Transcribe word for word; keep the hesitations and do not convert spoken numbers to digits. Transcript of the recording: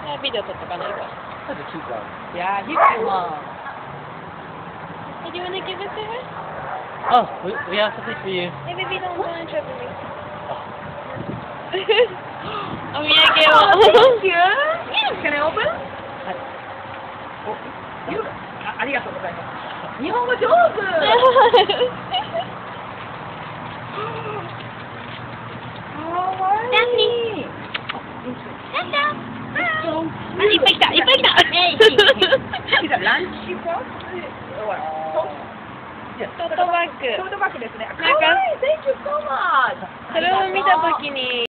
ビデオ撮っとかないか。 Yeah, you can. Hey, do you want to give it to her? Oh, we, we have something for you. Hey, baby, don't go in trouble me. Oh. お土産を。 Thank you. Can I open? はい。 You- あありがとうございます。日本語上手。 何？なんだ？あ、いっぱい来た、いっぱい来た。 Is that lunch box? Or Yes. トートバッグ。 トートバッグですね。 なんかかわいい。Thank you so much. それを見たときに。